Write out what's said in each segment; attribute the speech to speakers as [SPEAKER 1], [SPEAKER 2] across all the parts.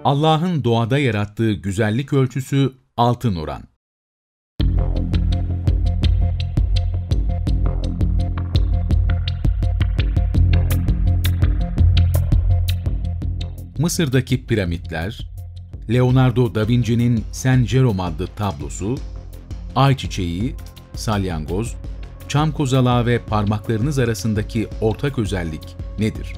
[SPEAKER 1] Allah'ın doğada yarattığı güzellik ölçüsü altın oran. Mısır'daki piramitler, Leonardo da Vinci'nin San Jerome adlı tablosu, ayçiçeği, salyangoz, çam kozalağı ve parmaklarınız arasındaki ortak özellik nedir?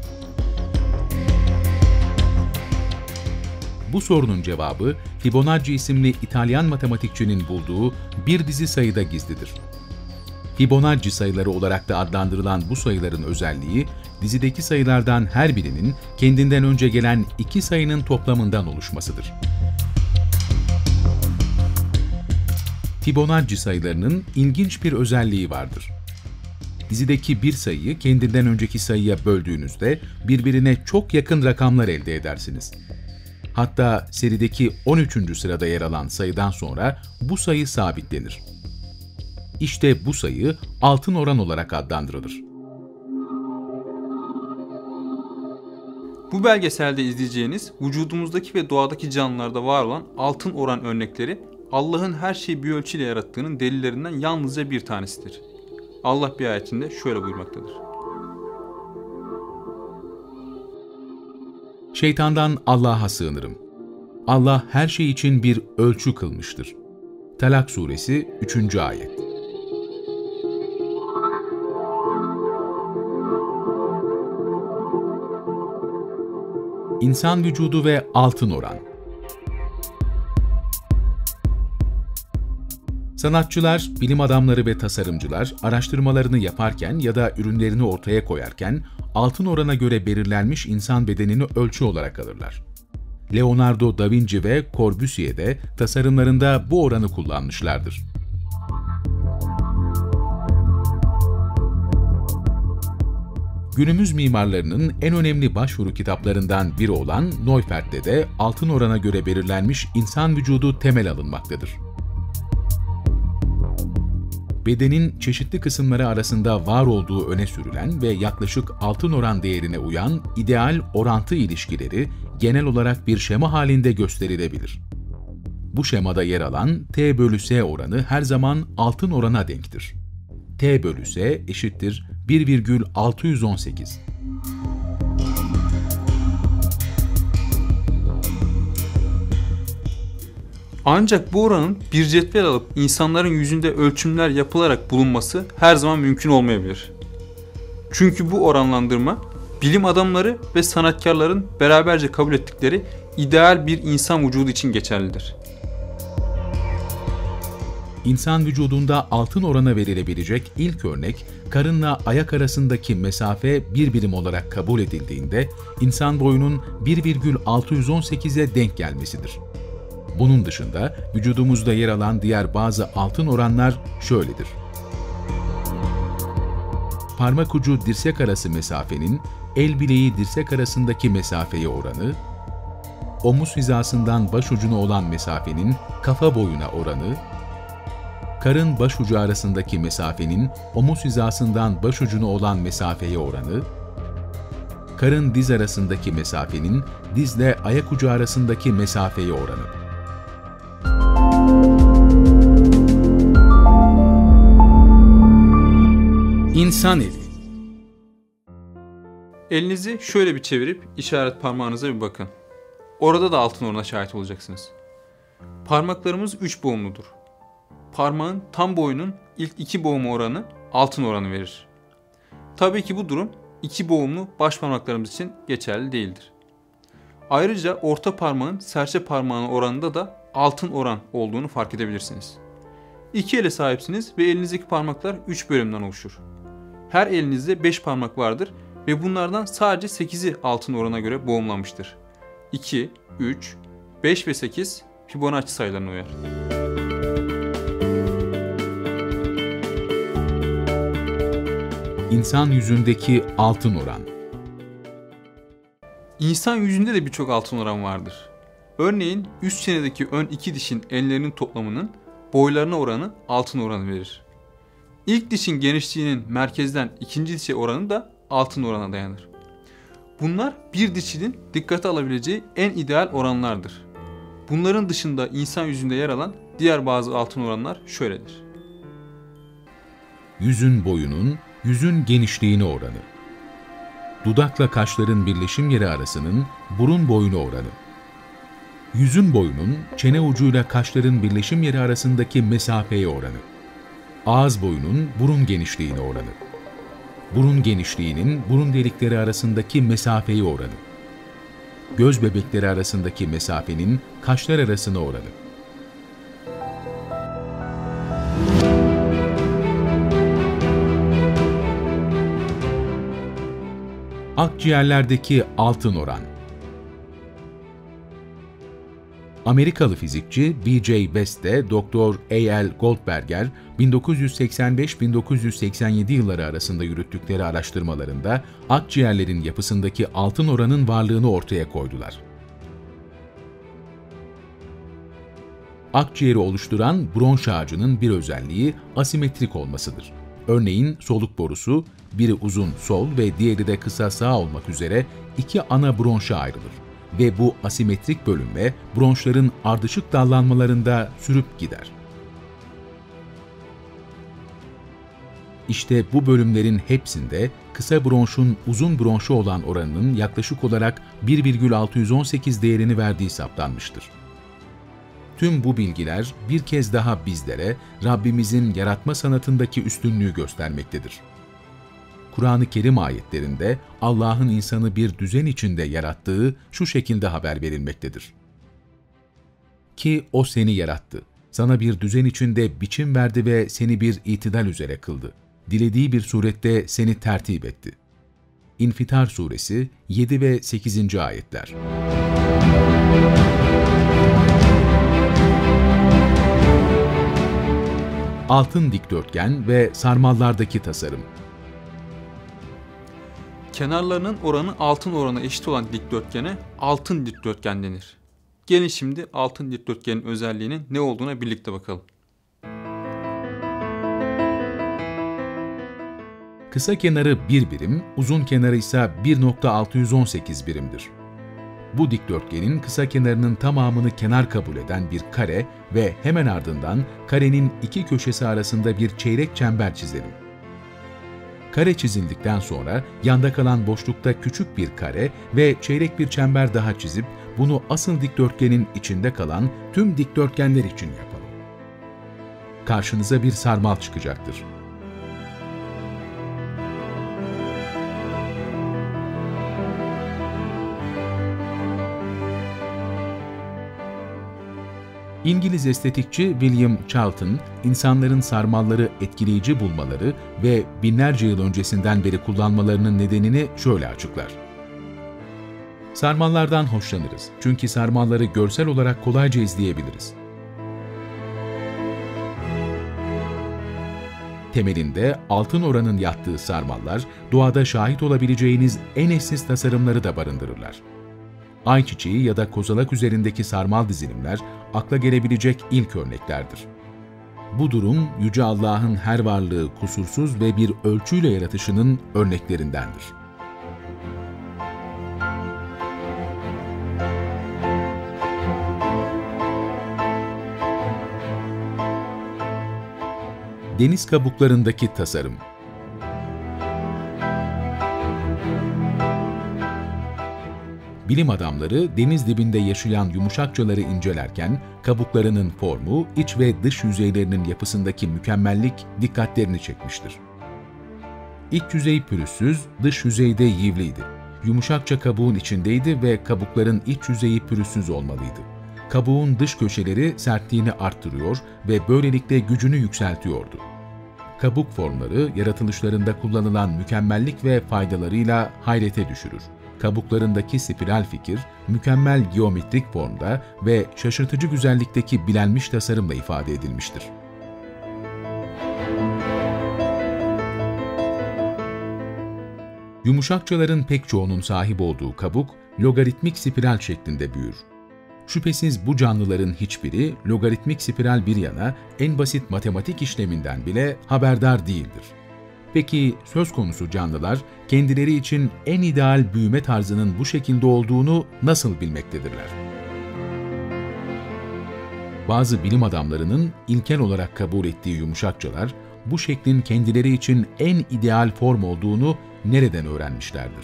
[SPEAKER 1] Bu sorunun cevabı Fibonacci isimli İtalyan matematikçinin bulduğu bir dizi sayıda gizlidir. Fibonacci sayıları olarak da adlandırılan bu sayıların özelliği, dizideki sayılardan her birinin kendinden önce gelen iki sayının toplamından oluşmasıdır. Fibonacci sayılarının ilginç bir özelliği vardır. Dizideki bir sayıyı kendinden önceki sayıya böldüğünüzde birbirine çok yakın rakamlar elde edersiniz. Hatta serideki 13. sırada yer alan sayıdan sonra bu sayı sabitlenir. İşte bu sayı altın oran olarak adlandırılır.
[SPEAKER 2] Bu belgeselde izleyeceğiniz vücudumuzdaki ve doğadaki canlılarda var olan altın oran örnekleri Allah'ın her şeyi bir ölçüyle yarattığının delillerinden yalnızca bir tanesidir. Allah bir ayetinde şöyle buyurmaktadır.
[SPEAKER 1] Şeytandan Allah'a sığınırım. Allah her şey için bir ölçü kılmıştır. Talak suresi 3. ayet. İnsan vücudu ve altın oran. Sanatçılar, bilim adamları ve tasarımcılar araştırmalarını yaparken ya da ürünlerini ortaya koyarken altın orana göre belirlenmiş insan bedenini ölçü olarak alırlar. Leonardo da Vinci ve Corbusier de tasarımlarında bu oranı kullanmışlardır. Günümüz mimarlarının en önemli başvuru kitaplarından biri olan Neufert'te de altın orana göre belirlenmiş insan vücudu temel alınmaktadır. Bedenin çeşitli kısımları arasında var olduğu öne sürülen ve yaklaşık altın oran değerine uyan ideal orantı ilişkileri genel olarak bir şema halinde gösterilebilir. Bu şemada yer alan T bölü S oranı her zaman altın orana denktir. T bölü S eşittir 1,618.
[SPEAKER 2] Ancak bu oranın bir cetvel alıp insanların yüzünde ölçümler yapılarak bulunması her zaman mümkün olmayabilir. Çünkü bu oranlandırma bilim adamları ve sanatkarların beraberce kabul ettikleri ideal bir insan vücudu için geçerlidir.
[SPEAKER 1] İnsan vücudunda altın orana verilebilecek ilk örnek, karınla ayak arasındaki mesafe bir birim olarak kabul edildiğinde insan boyunun 1,618'e denk gelmesidir. Bunun dışında vücudumuzda yer alan diğer bazı altın oranlar şöyledir. Parmak ucu dirsek arası mesafenin el bileği dirsek arasındaki mesafeye oranı, omuz hizasından baş ucuna olan mesafenin kafa boyuna oranı, karın baş ucu arasındaki mesafenin omuz hizasından baş ucuna olan mesafeye oranı, karın diz arasındaki mesafenin dizle ayak ucu arasındaki mesafeye oranı. İnsan eli.
[SPEAKER 2] Elinizi şöyle bir çevirip işaret parmağınıza bir bakın. Orada da altın orana şahit olacaksınız. Parmaklarımız 3 boğumludur. Parmağın tam boyunun ilk 2 boğumu oranı altın oranı verir. Tabii ki bu durum 2 boğumlu baş parmaklarımız için geçerli değildir. Ayrıca orta parmağın serçe parmağının oranında da altın oran olduğunu fark edebilirsiniz. 2 ele sahipsiniz ve elinizdeki parmaklar 3 bölümden oluşur. Her elinizde 5 parmak vardır ve bunlardan sadece 8'i altın orana göre boğumlanmıştır. 2, 3, 5 ve 8 Fibonacci sayılarına uyar.
[SPEAKER 1] İnsan yüzündeki altın oran.
[SPEAKER 2] İnsan yüzünde de birçok altın oran vardır. Örneğin üst çenedeki ön iki dişin enlerinin toplamının boylarına oranı altın oranı verir. İlk dişin genişliğinin merkezden ikinci dişe oranı da altın orana dayanır. Bunlar bir dişinin dikkate alabileceği en ideal oranlardır. Bunların dışında insan yüzünde yer alan diğer bazı altın oranlar şöyledir.
[SPEAKER 1] Yüzün boyunun, yüzün genişliğine oranı. Dudakla kaşların birleşim yeri arasının burun boyuna oranı. Yüzün boyunun, çene ucuyla kaşların birleşim yeri arasındaki mesafeye oranı. Ağız boyunun burun genişliğine oranı. Burun genişliğinin burun delikleri arasındaki mesafeye oranı. Göz bebekleri arasındaki mesafenin kaşlar arasına oranı. Akciğerlerdeki altın oran. Amerikalı fizikçi B.J. Best ile Dr. A.L. Goldberger, 1985-1987 yılları arasında yürüttükleri araştırmalarında akciğerlerin yapısındaki altın oranın varlığını ortaya koydular. Akciğeri oluşturan bronş ağacının bir özelliği asimetrik olmasıdır. Örneğin soluk borusu, biri uzun sol ve diğeri de kısa sağ olmak üzere iki ana bronşa ayrılır ve bu asimetrik bölünme bronşların ardışık dallanmalarında sürüp gider. İşte bu bölümlerin hepsinde kısa bronşun uzun bronşa olan oranının yaklaşık olarak 1,618 değerini verdiği saptanmıştır. Tüm bu bilgiler bir kez daha bizlere Rabbimizin yaratma sanatındaki üstünlüğü göstermektedir. Kur'an-ı Kerim ayetlerinde Allah'ın insanı bir düzen içinde yarattığı şu şekilde haber verilmektedir. Ki O seni yarattı, sana bir düzen içinde biçim verdi ve seni bir itidal üzere kıldı. Dilediği bir surette seni tertip etti. İnfitar Suresi 7 ve 8. ayetler. Altın dikdörtgen ve sarmallardaki tasarım.
[SPEAKER 2] Kenarlarının oranı altın oranına eşit olan dikdörtgene altın dikdörtgen denir. Gelin şimdi altın dikdörtgenin özelliğinin ne olduğuna birlikte bakalım.
[SPEAKER 1] Kısa kenarı 1 birim, uzun kenarı ise 1,618 birimdir. Bu dikdörtgenin kısa kenarının tamamını kenar kabul eden bir kare ve hemen ardından karenin iki köşesi arasında bir çeyrek çember çizelim. Kare çizildikten sonra yanda kalan boşlukta küçük bir kare ve çeyrek bir çember daha çizip bunu asıl dikdörtgenin içinde kalan tüm dikdörtgenler için yapalım. Karşınıza bir sarmal çıkacaktır. İngiliz estetikçi William Charlton, insanların sarmalları etkileyici bulmaları ve binlerce yıl öncesinden beri kullanmalarının nedenini şöyle açıklar. Sarmallardan hoşlanırız çünkü sarmalları görsel olarak kolayca izleyebiliriz. Temelinde altın oranın yattığı sarmallar, doğada şahit olabileceğiniz en eşsiz tasarımları da barındırırlar. Ayçiçeği ya da kozalak üzerindeki sarmal dizilimler akla gelebilecek ilk örneklerdir. Bu durum, Yüce Allah'ın her varlığı kusursuz ve bir ölçüyle yaratışının örneklerindendir. Deniz kabuklarındaki tasarım. Bilim adamları deniz dibinde yaşayan yumuşakçaları incelerken kabuklarının formu, iç ve dış yüzeylerinin yapısındaki mükemmellik dikkatlerini çekmiştir. İç yüzey pürüzsüz, dış yüzeyde yivliydi. Yumuşakça kabuğun içindeydi ve kabukların iç yüzeyi pürüzsüz olmalıydı. Kabuğun dış köşeleri sertliğini arttırıyor ve böylelikle gücünü yükseltiyordu. Kabuk formları, yaratılışlarında kullanılan mükemmellik ve faydalarıyla hayrete düşürür. Kabuklarındaki spiral fikir, mükemmel geometrik formda ve şaşırtıcı güzellikteki bilenmiş tasarımla ifade edilmiştir. Yumuşakçaların pek çoğunun sahip olduğu kabuk, logaritmik spiral şeklinde büyür. Şüphesiz bu canlıların hiçbiri, logaritmik spiral bir yana, en basit matematik işleminden bile haberdar değildir. Peki söz konusu canlılar kendileri için en ideal büyüme tarzının bu şekilde olduğunu nasıl bilmektedirler? Bazı bilim adamlarının ilkel olarak kabul ettiği yumuşakçalar, bu şeklin kendileri için en ideal form olduğunu nereden öğrenmişlerdir?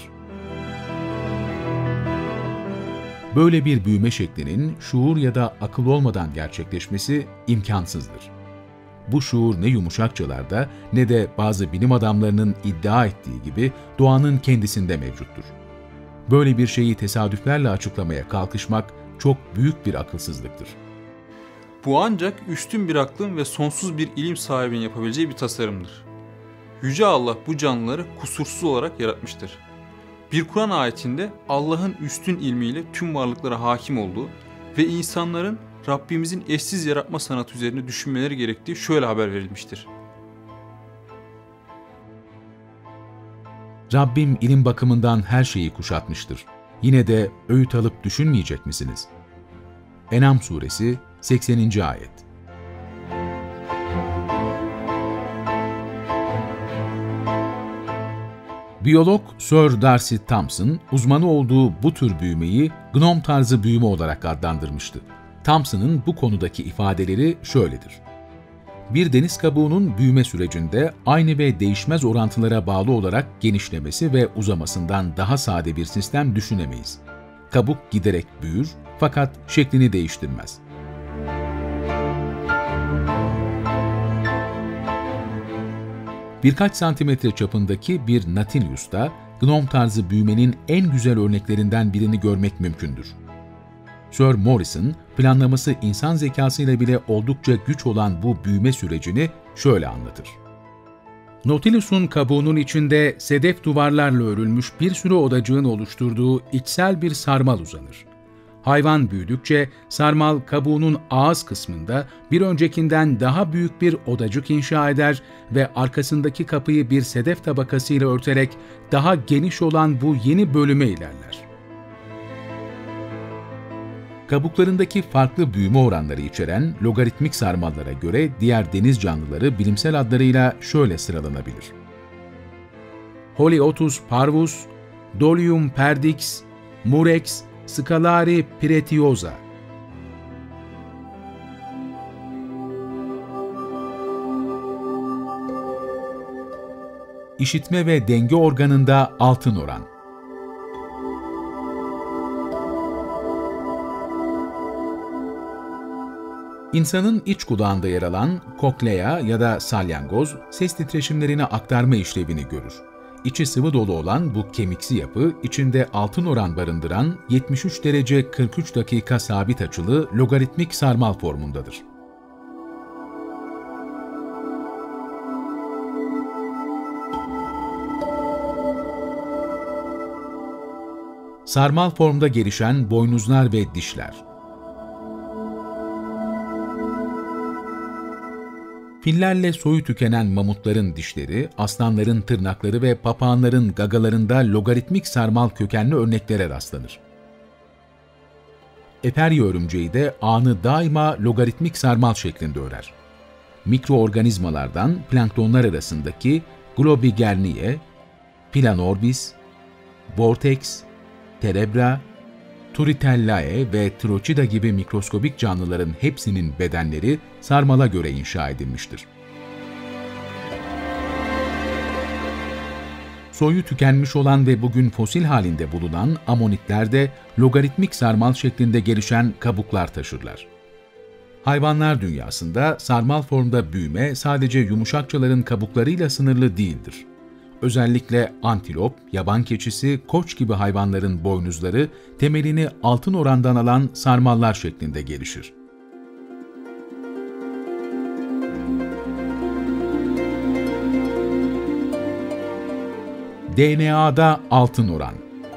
[SPEAKER 1] Böyle bir büyüme şeklinin şuur ya da akıl olmadan gerçekleşmesi imkansızdır. Bu şuur ne yumuşakçalarda ne de bazı bilim adamlarının iddia ettiği gibi doğanın kendisinde mevcuttur. Böyle bir şeyi tesadüflerle açıklamaya kalkışmak çok büyük bir akılsızlıktır.
[SPEAKER 2] Bu ancak üstün bir aklın ve sonsuz bir ilim sahibinin yapabileceği bir tasarımdır. Yüce Allah bu canlıları kusursuz olarak yaratmıştır. Bir Kur'an ayetinde Allah'ın üstün ilmiyle tüm varlıklara hakim olduğu ve insanların Rabbimizin eşsiz yaratma sanatı üzerine düşünmeleri gerektiği şöyle haber verilmiştir.
[SPEAKER 1] Rabbim ilim bakımından her şeyi kuşatmıştır. Yine de öğüt alıp düşünmeyecek misiniz? En'am suresi 80. ayet. Biyolog Sir Darcy Thompson, uzmanı olduğu bu tür büyümeyi gnom tarzı büyüme olarak adlandırmıştı. Thompson'ın bu konudaki ifadeleri şöyledir. Bir deniz kabuğunun büyüme sürecinde aynı ve değişmez orantılara bağlı olarak genişlemesi ve uzamasından daha sade bir sistem düşünemeyiz. Kabuk giderek büyür fakat şeklini değiştirmez. Birkaç santimetre çapındaki bir Nautilus'ta gnom tarzı büyümenin en güzel örneklerinden birini görmek mümkündür. Sir Morrison, planlaması insan zekasıyla bile oldukça güç olan bu büyüme sürecini şöyle anlatır. Nautilus'un kabuğunun içinde sedef duvarlarla örülmüş bir sürü odacığın oluşturduğu içsel bir sarmal uzanır. Hayvan büyüdükçe sarmal kabuğunun ağız kısmında bir öncekinden daha büyük bir odacık inşa eder ve arkasındaki kapıyı bir sedef tabakasıyla örterek daha geniş olan bu yeni bölüme ilerler. Kabuklarındaki farklı büyüme oranları içeren logaritmik sarmallara göre diğer deniz canlıları bilimsel adlarıyla şöyle sıralanabilir. Holyotus parvus, Dolium perdix, Murex, Scalari piretiosa. İşitme ve denge organında altın oran. İnsanın iç kulağında yer alan koklea ya da salyangoz, ses titreşimlerini aktarma işlevini görür. İçi sıvı dolu olan bu kemiksi yapı, içinde altın oran barındıran 73 derece 43 dakika sabit açılı logaritmik sarmal formundadır. Sarmal formda gelişen boynuzlar ve dişler. Fillerle soyu tükenen mamutların dişleri, aslanların tırnakları ve papağanların gagalarında logaritmik sarmal kökenli örneklere rastlanır. Eperya örümceği de ağını daima logaritmik sarmal şeklinde örer. Mikroorganizmalardan planktonlar arasındaki Globigerniae, Planorbis, Vortex, Terebra, Turritellae ve Trochida gibi mikroskobik canlıların hepsinin bedenleri sarmala göre inşa edilmiştir. Soyu tükenmiş olan ve bugün fosil halinde bulunan amonitler de logaritmik sarmal şeklinde gelişen kabuklar taşırlar. Hayvanlar dünyasında sarmal formda büyüme sadece yumuşakçaların kabuklarıyla sınırlı değildir. Özellikle antilop, yaban keçisi, koç gibi hayvanların boynuzları temelini altın orandan alan sarmallar şeklinde gelişir. DNA'da altın oran.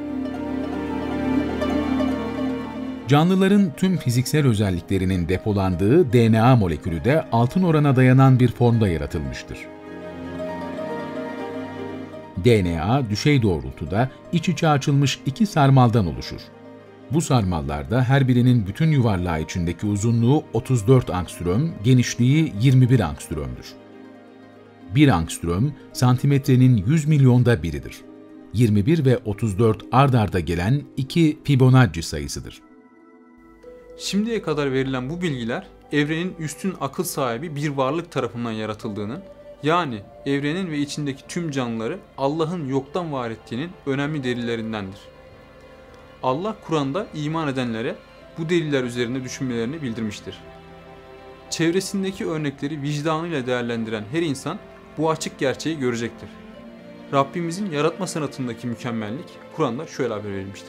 [SPEAKER 1] Canlıların tüm fiziksel özelliklerinin depolandığı DNA molekülü de altın orana dayanan bir formda yaratılmıştır. DNA, düşey doğrultuda iç içe açılmış iki sarmaldan oluşur. Bu sarmallarda her birinin bütün yuvarlağı içindeki uzunluğu 34 angström, genişliği 21 angströmdür. 1 angström, santimetrenin 100 milyonda biridir. 21 ve 34 ard arda gelen 2 Fibonacci sayısıdır.
[SPEAKER 2] Şimdiye kadar verilen bu bilgiler, evrenin üstün akıl sahibi bir varlık tarafından yaratıldığının, yani evrenin ve içindeki tüm canlıları Allah'ın yoktan var ettiğinin önemli delillerindendir. Allah Kur'an'da iman edenlere bu deliller üzerinde düşünmelerini bildirmiştir. Çevresindeki örnekleri vicdanıyla değerlendiren her insan bu açık gerçeği görecektir. Rabbimizin yaratma sanatındaki mükemmellik Kur'an'da şöyle haber verilmiştir.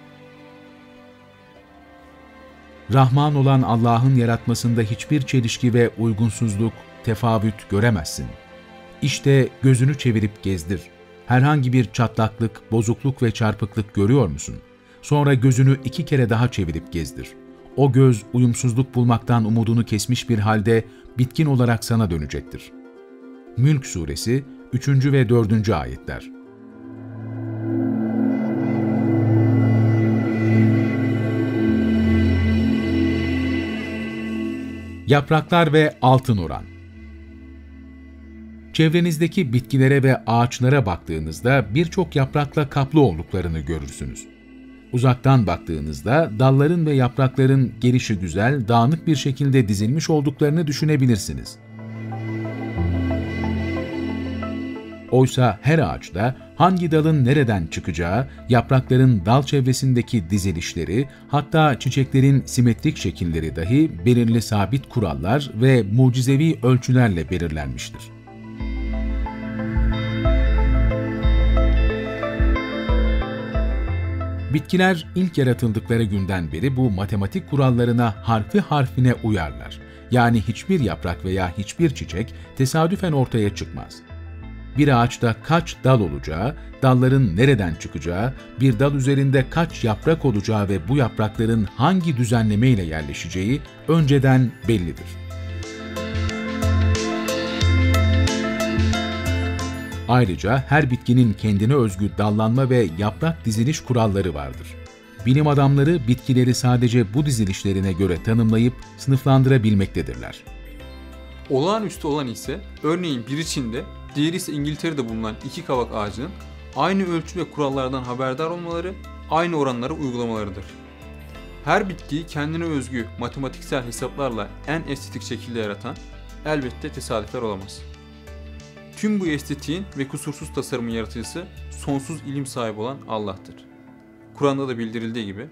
[SPEAKER 1] Rahman olan Allah'ın yaratmasında hiçbir çelişki ve uygunsuzluk, tefavüt göremezsin. İşte gözünü çevirip gezdir. Herhangi bir çatlaklık, bozukluk ve çarpıklık görüyor musun? Sonra gözünü 2 kere daha çevirip gezdir. O göz uyumsuzluk bulmaktan umudunu kesmiş bir halde bitkin olarak sana dönecektir. Mülk Suresi 3. ve 4. ayetler. Yapraklar ve altın oran. Çevrenizdeki bitkilere ve ağaçlara baktığınızda birçok yaprakla kaplı olduklarını görürsünüz. Uzaktan baktığınızda dalların ve yaprakların gelişigüzel, dağınık bir şekilde dizilmiş olduklarını düşünebilirsiniz. Oysa her ağaçta hangi dalın nereden çıkacağı, yaprakların dal çevresindeki dizilişleri, hatta çiçeklerin simetrik şekilleri dahi belirli sabit kurallar ve mucizevi ölçülerle belirlenmiştir. Bitkiler ilk yaratıldıkları günden beri bu matematik kurallarına harfi harfine uyarlar. Yani hiçbir yaprak veya hiçbir çiçek tesadüfen ortaya çıkmaz. Bir ağaçta kaç dal olacağı, dalların nereden çıkacağı, bir dal üzerinde kaç yaprak olacağı ve bu yaprakların hangi düzenleme ile yerleşeceği önceden bellidir. Ayrıca her bitkinin kendine özgü dallanma ve yaprak diziliş kuralları vardır. Bilim adamları bitkileri sadece bu dizilişlerine göre tanımlayıp sınıflandırabilmektedirler.
[SPEAKER 2] Olağanüstü olan ise örneğin bir Çin'de, diğeri ise İngiltere'de bulunan 2 kavak ağacının aynı ölçü ve kurallardan haberdar olmaları, aynı oranları uygulamalarıdır. Her bitkiyi kendine özgü matematiksel hesaplarla en estetik şekilde yaratan elbette tesadüfler olamaz. Tüm bu estetiğin ve kusursuz tasarımın yaratıcısı sonsuz ilim sahibi olan Allah'tır. Kur'an'da da bildirildiği gibi,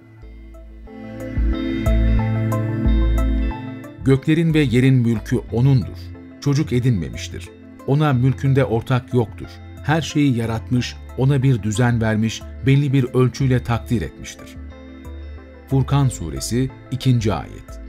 [SPEAKER 1] göklerin ve yerin mülkü O'nundur. Çocuk edinmemiştir. Ona mülkünde ortak yoktur. Her şeyi yaratmış, ona bir düzen vermiş, belli bir ölçüyle takdir etmiştir. Furkan Suresi 2. ayet.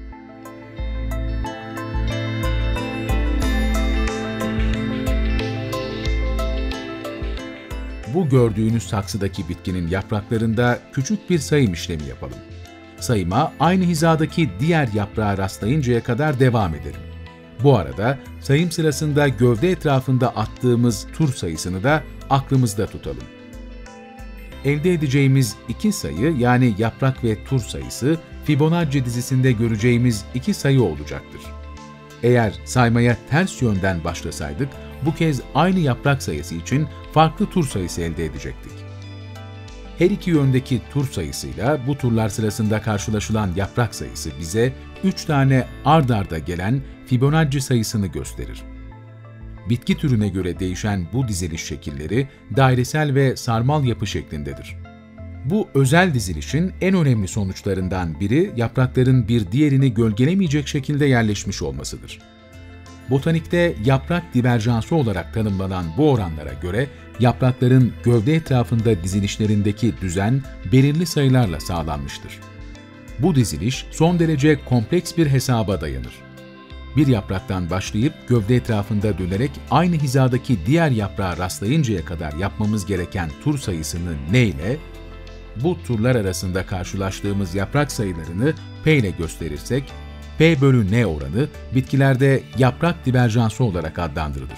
[SPEAKER 1] Bu gördüğünüz saksıdaki bitkinin yapraklarında küçük bir sayım işlemi yapalım. Sayıma aynı hizadaki diğer yaprağa rastlayıncaya kadar devam edelim. Bu arada sayım sırasında gövde etrafında attığımız tur sayısını da aklımızda tutalım. Elde edeceğimiz 2 sayı, yani yaprak ve tur sayısı, Fibonacci dizisinde göreceğimiz 2 sayı olacaktır. Eğer saymaya ters yönden başlasaydık, bu kez aynı yaprak sayısı için farklı tur sayısı elde edecektik. Her iki yöndeki tur sayısıyla bu turlar sırasında karşılaşılan yaprak sayısı bize 3 tane ard arda gelen Fibonacci sayısını gösterir. Bitki türüne göre değişen bu diziliş şekilleri dairesel ve sarmal yapı şeklindedir. Bu özel dizilişin en önemli sonuçlarından biri yaprakların bir diğerini gölgelemeyecek şekilde yerleşmiş olmasıdır. Botanikte yaprak diverjansı olarak tanımlanan bu oranlara göre yaprakların gövde etrafında dizilişlerindeki düzen belirli sayılarla sağlanmıştır. Bu diziliş son derece kompleks bir hesaba dayanır. Bir yapraktan başlayıp gövde etrafında dönerek aynı hizadaki diğer yaprağa rastlayıncaya kadar yapmamız gereken tur sayısını N ile, bu turlar arasında karşılaştığımız yaprak sayılarını P ile gösterirsek, P bölü N oranı bitkilerde yaprak diverjansı olarak adlandırılır.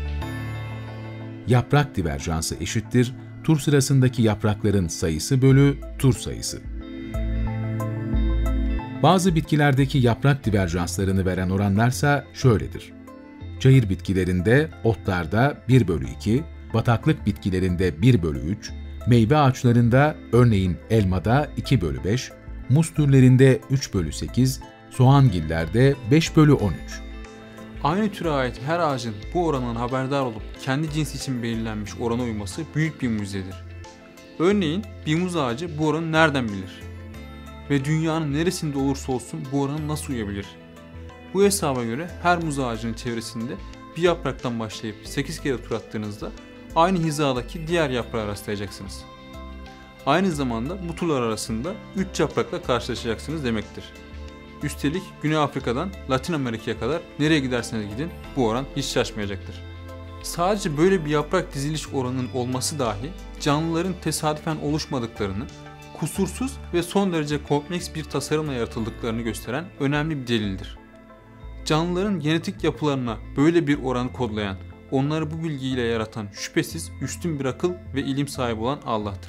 [SPEAKER 1] Yaprak diverjansı eşittir tur sırasındaki yaprakların sayısı bölü tur sayısı. Bazı bitkilerdeki yaprak diverjanslarını veren oranlarsa şöyledir. çayır bitkilerinde, otlarda 1/2, bataklık bitkilerinde 1/3, meyve ağaçlarında örneğin elmada 2/5, muz türlerinde 3/8, soğangillerde 5/13.
[SPEAKER 2] Aynı türe ait her ağacın bu orandan haberdar olup kendi cinsi için belirlenmiş orana uyması büyük bir mucizedir. Örneğin bir muz ağacı bu oranı nereden bilir? Ve dünyanın neresinde olursa olsun bu orana nasıl uyabilir? Bu hesaba göre her muz ağacının çevresinde bir yapraktan başlayıp 8 kere tur attığınızda aynı hizadaki diğer yaprağa rastlayacaksınız. Aynı zamanda bu turlar arasında 3 yaprakla karşılaşacaksınız demektir. Üstelik Güney Afrika'dan Latin Amerika'ya kadar nereye giderseniz gidin bu oran hiç şaşmayacaktır. Sadece böyle bir yaprak diziliş oranının olması dahi canlıların tesadüfen oluşmadıklarını, kusursuz ve son derece kompleks bir tasarımla yaratıldıklarını gösteren önemli bir delildir. Canlıların genetik yapılarına böyle bir oranı kodlayan, onları bu bilgiyle yaratan şüphesiz üstün bir akıl ve ilim sahibi olan Allah'tır.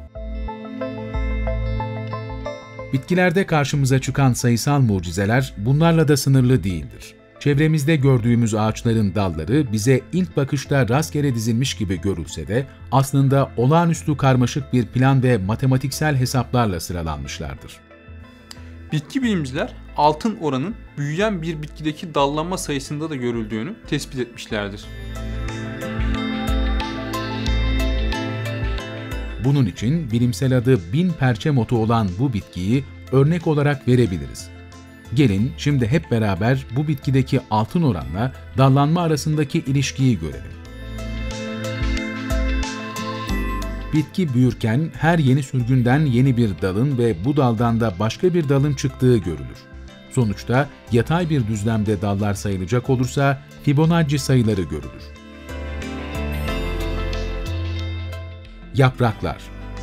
[SPEAKER 1] Bitkilerde karşımıza çıkan sayısal mucizeler bunlarla da sınırlı değildir. Çevremizde gördüğümüz ağaçların dalları bize ilk bakışta rastgele dizilmiş gibi görülse de aslında olağanüstü karmaşık bir plan ve matematiksel hesaplarla sıralanmışlardır.
[SPEAKER 2] Bitki bilimciler altın oranın büyüyen bir bitkideki dallanma sayısında da görüldüğünü tespit etmişlerdir.
[SPEAKER 1] Bunun için bilimsel adı 1000 perçe motu olan bu bitkiyi örnek olarak verebiliriz. Gelin şimdi hep beraber bu bitkideki altın oranla dallanma arasındaki ilişkiyi görelim. Bitki büyürken her yeni sürgünden yeni bir dalın ve bu daldan da başka bir dalın çıktığı görülür. Sonuçta yatay bir düzlemde dallar sayılacak olursa Fibonacci sayıları görülür. Yapraklar.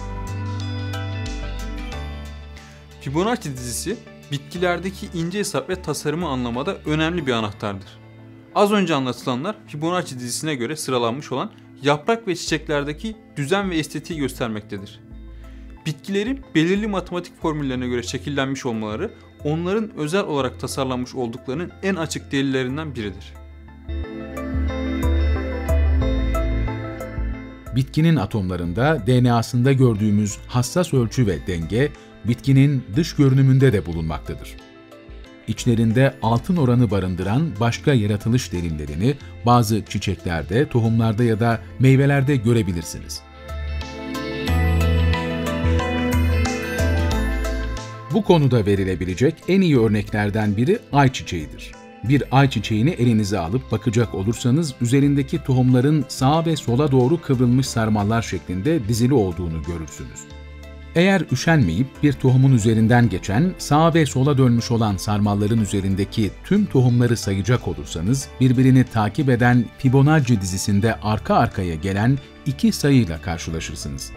[SPEAKER 2] Fibonacci dizisi bitkilerdeki ince hesap ve tasarımı anlamada önemli bir anahtardır. Az önce anlatılanlar Fibonacci dizisine göre sıralanmış olan yaprak ve çiçeklerdeki düzen ve estetiği göstermektedir. Bitkilerin belirli matematik formüllerine göre şekillenmiş olmaları onların özel olarak tasarlanmış olduklarının en açık delillerinden biridir.
[SPEAKER 1] Bitkinin atomlarında DNA'sında gördüğümüz hassas ölçü ve denge, bitkinin dış görünümünde de bulunmaktadır. İçlerinde altın oranı barındıran başka yaratılış delillerini bazı çiçeklerde, tohumlarda ya da meyvelerde görebilirsiniz. Bu konuda verilebilecek en iyi örneklerden biri ayçiçeğidir. Bir ayçiçeğini elinize alıp bakacak olursanız üzerindeki tohumların sağa ve sola doğru kıvrılmış sarmallar şeklinde dizili olduğunu görürsünüz. Eğer üşenmeyip bir tohumun üzerinden geçen, sağa ve sola dönmüş olan sarmalların üzerindeki tüm tohumları sayacak olursanız, birbirini takip eden Fibonacci dizisinde arka arkaya gelen 2 sayıyla karşılaşırsınız.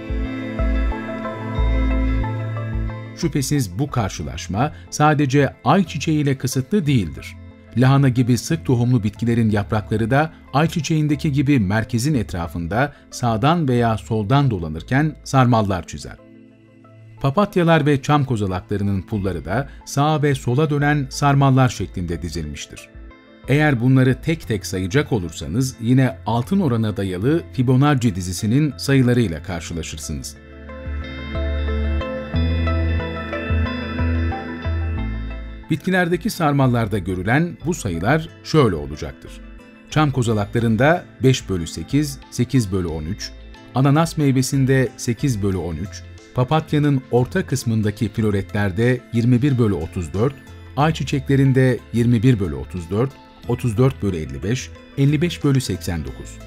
[SPEAKER 1] Şüphesiz bu karşılaşma sadece ayçiçeği ile kısıtlı değildir. Lahana gibi sık tohumlu bitkilerin yaprakları da ayçiçeğindeki gibi merkezin etrafında sağdan veya soldan dolanırken sarmallar çizer. Papatyalar ve çam kozalaklarının pulları da sağa ve sola dönen sarmallar şeklinde dizilmiştir. Eğer bunları tek tek sayacak olursanız yine altın orana dayalı Fibonacci dizisinin sayılarıyla karşılaşırsınız. Bitkilerdeki sarmallarda görülen bu sayılar şöyle olacaktır. Çam kozalaklarında 5/8, 8/13, ananas meyvesinde 8/13, papatyanın orta kısmındaki floretlerde 21/34, ayçiçeklerinde 21/34, 34/55, 55/89.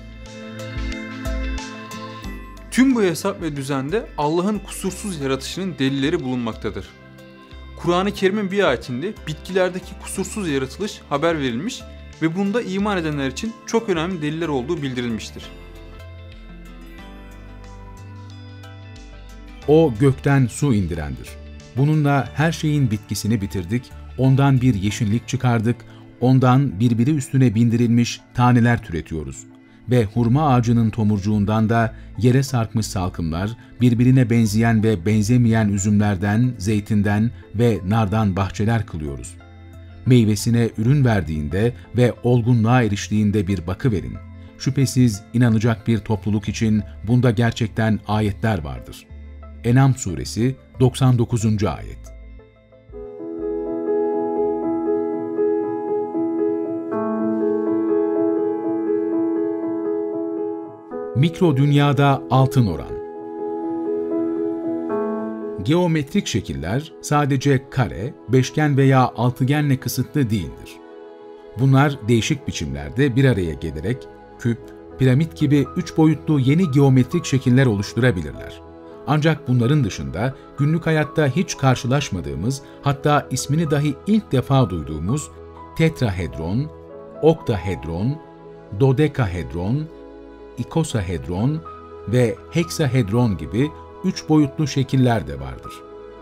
[SPEAKER 2] Tüm bu hesap ve düzende Allah'ın kusursuz yaratışının delilleri bulunmaktadır. Kur'an-ı Kerim'in bir ayetinde bitkilerdeki kusursuz yaratılış haber verilmiş ve bunda iman edenler için çok önemli deliller olduğu bildirilmiştir.
[SPEAKER 1] O gökten su indirendir. Bununla her şeyin bitkisini bitirdik, ondan bir yeşillik çıkardık, ondan birbiri üstüne bindirilmiş taneler türetiyoruz. Ve hurma ağacının tomurcuğundan da yere sarkmış salkımlar, birbirine benzeyen ve benzemeyen üzümlerden, zeytinden ve nardan bahçeler kılıyoruz. Meyvesine ürün verdiğinde ve olgunluğa eriştiğinde bir bakıverin. Şüphesiz inanacak bir topluluk için bunda gerçekten ayetler vardır. En'am suresi 99. ayet. Mikro dünyada altın oran. Geometrik şekiller sadece kare, beşgen veya altıgenle kısıtlı değildir. Bunlar değişik biçimlerde bir araya gelerek küp, piramit gibi 3 boyutlu yeni geometrik şekiller oluşturabilirler. Ancak bunların dışında günlük hayatta hiç karşılaşmadığımız, hatta ismini dahi ilk defa duyduğumuz tetrahedron, oktahedron, dodekahedron, ikosahedron ve heksahedron gibi 3 boyutlu şekiller de vardır.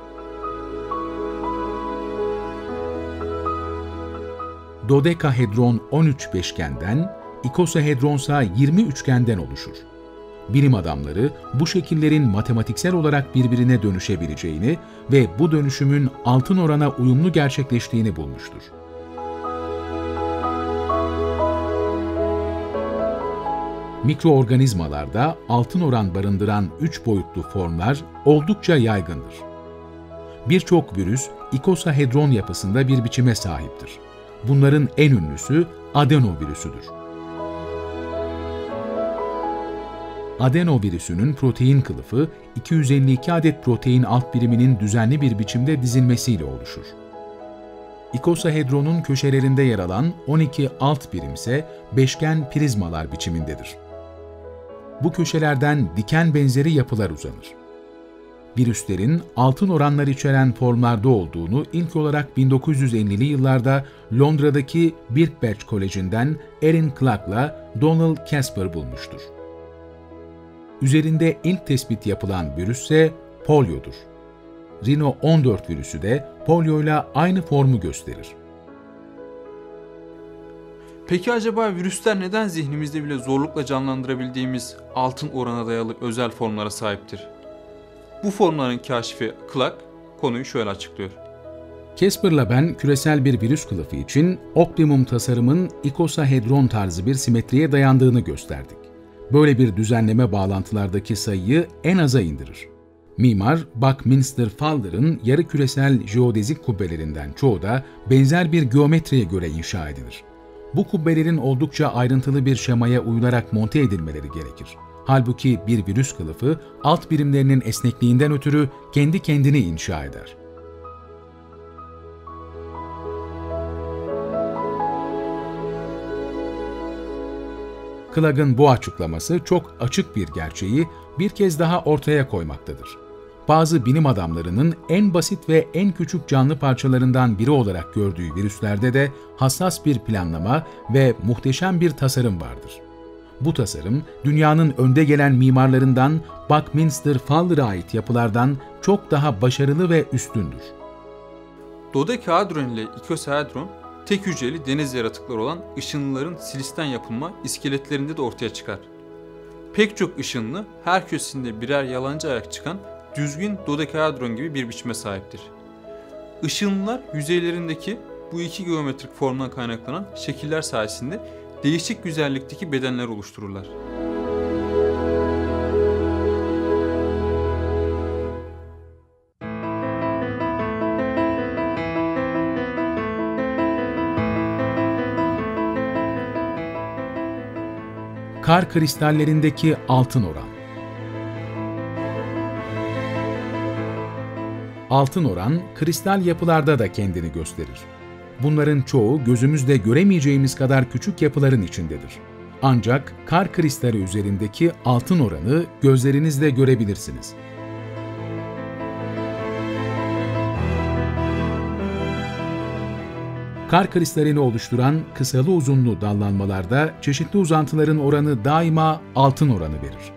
[SPEAKER 1] Dodekahedron 13 beşgenden, ikosahedron ise 20 üçgenden oluşur. Bilim adamları bu şekillerin matematiksel olarak birbirine dönüşebileceğini ve bu dönüşümün altın orana uyumlu gerçekleştiğini bulmuştur. Mikroorganizmalarda altın oran barındıran 3 boyutlu formlar oldukça yaygındır. Birçok virüs ikosahedron yapısında bir biçime sahiptir. Bunların en ünlüsü adenovirüsüdür. Adenovirüsünün protein kılıfı 252 adet protein alt biriminin düzenli bir biçimde dizilmesiyle oluşur. İkosahedronun köşelerinde yer alan 12 alt birim ise beşgen prizmalar biçimindedir. Bu köşelerden diken benzeri yapılar uzanır. Virüslerin altın oranlar içeren formlarda olduğunu ilk olarak 1950'li yıllarda Londra'daki Birkbeck Koleji'nden Erin Clark'la Donald Caspar bulmuştur. Üzerinde ilk tespit yapılan virüs ise poliodur. Rino 14 virüsü de polioyla aynı formu gösterir.
[SPEAKER 2] Peki acaba virüsler neden zihnimizde bile zorlukla canlandırabildiğimiz altın orana dayalı özel formlara sahiptir? Bu formların kaşifi Clark konuyu şöyle açıklıyor.
[SPEAKER 1] Casper'la ben küresel bir virüs kılıfı için optimum tasarımın ikosahedron tarzı bir simetriye dayandığını gösterdik. Böyle bir düzenleme bağlantılardaki sayıyı en aza indirir. Mimar Buckminster Fuller'ın yarı küresel jeodezik kubbelerinden çoğu da benzer bir geometriye göre inşa edilir. Bu kubbelerin oldukça ayrıntılı bir şemaya uyularak monte edilmeleri gerekir. Halbuki bir virüs kılıfı alt birimlerinin esnekliğinden ötürü kendi kendini inşa eder. Clark'ın bu açıklaması çok açık bir gerçeği bir kez daha ortaya koymaktadır. Bazı bilim adamlarının en basit ve en küçük canlı parçalarından biri olarak gördüğü virüslerde de hassas bir planlama ve muhteşem bir tasarım vardır. Bu tasarım, dünyanın önde gelen mimarlarından Buckminster Fuller'a ait yapılardan çok daha başarılı ve üstündür.
[SPEAKER 2] Dodekahedron ile ikosahedron, tek hücreli deniz yaratıkları olan ışınlıların silisten yapılma iskeletlerinde de ortaya çıkar. Pek çok ışınlı, her köşesinde birer yalancı ayak çıkan düzgün dodekahedron gibi bir biçime sahiptir. Işınlılar yüzeylerindeki bu iki geometrik formdan kaynaklanan şekiller sayesinde değişik güzellikteki bedenler oluştururlar.
[SPEAKER 1] Kar kristallerindeki altın oran. Altın oran, kristal yapılarda da kendini gösterir. Bunların çoğu gözümüzle göremeyeceğimiz kadar küçük yapıların içindedir. Ancak kar kristali üzerindeki altın oranı gözlerinizle görebilirsiniz. Kar kristalini oluşturan kısalı uzunlu dallanmalarda çeşitli uzantıların oranı daima altın oranı verir.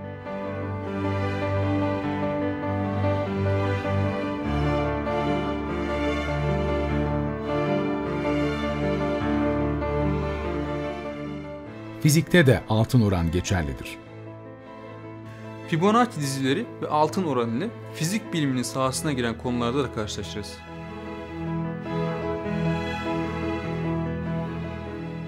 [SPEAKER 1] Fizikte de altın oran geçerlidir.
[SPEAKER 2] Fibonacci dizileri ve altın oranı ile fizik biliminin sahasına giren konularda da karşılaşırız.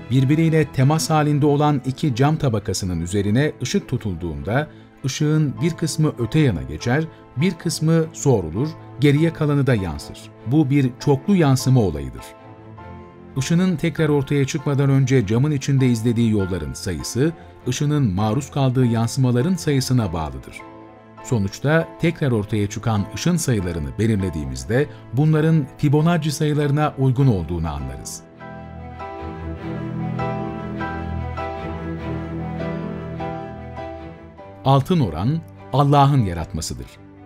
[SPEAKER 1] birbiriyle temas halinde olan iki cam tabakasının üzerine ışık tutulduğunda, ışığın bir kısmı öte yana geçer, bir kısmı soğurulur, geriye kalanı da yansır. Bu bir çoklu yansıma olayıdır. Işının tekrar ortaya çıkmadan önce camın içinde izlediği yolların sayısı, ışının maruz kaldığı yansımaların sayısına bağlıdır. Sonuçta tekrar ortaya çıkan ışın sayılarını belirlediğimizde bunların Fibonacci sayılarına uygun olduğunu anlarız. Altın oran, Allah'ın yaratmasıdır.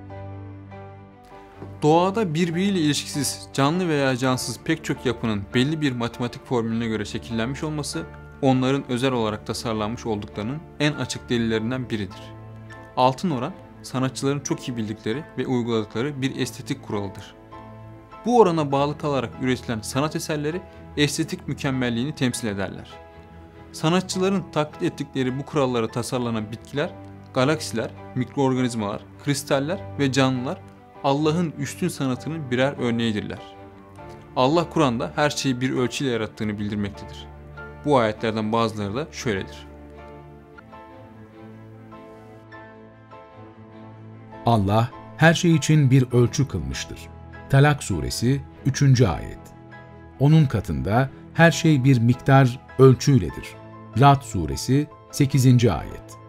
[SPEAKER 2] Doğada birbiriyle ilişkisiz, canlı veya cansız pek çok yapının belli bir matematik formülüne göre şekillenmiş olması, onların özel olarak tasarlanmış olduklarının en açık delillerinden biridir. Altın oran, sanatçıların çok iyi bildikleri ve uyguladıkları bir estetik kuralıdır. Bu orana bağlı kalarak üretilen sanat eserleri estetik mükemmelliğini temsil ederler. Sanatçıların taklit ettikleri bu kurallara tasarlanan bitkiler, galaksiler, mikroorganizmalar, kristaller ve canlılar Allah'ın üstün sanatının birer örneğidirler. Allah Kur'an'da her şeyi bir ölçüyle yarattığını bildirmektedir. Bu ayetlerden bazıları da şöyledir.
[SPEAKER 1] Allah her şey için bir ölçü kılmıştır. Talak suresi 3. ayet. Onun katında her şey bir miktar ölçüyledir. Ra'd suresi 8. ayet.